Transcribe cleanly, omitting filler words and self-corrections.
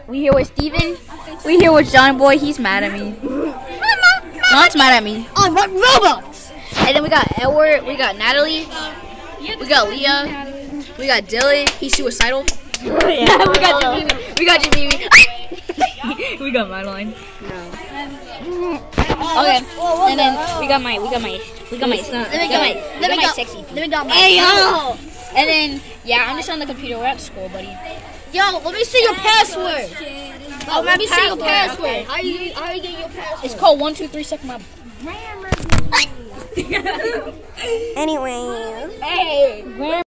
We here with Steven. We here with John Boy. He's mad at me. John's mad at me. On what Roblox? And then we got Edward. We got Natalie. We got Leah. We got Dylan. He's suicidal. Yeah, we got Jamie. We got Jamie. We got Madeline. Okay. And then we got my sexy. Let me go. Hey yo. And then yeah, I'm just on the computer. We're at school, buddy. Yo, let me see your password. Oh, Let me see your password. Okay. How you getting your password? It's called 1 2 3 suck my. Anyway. Hey.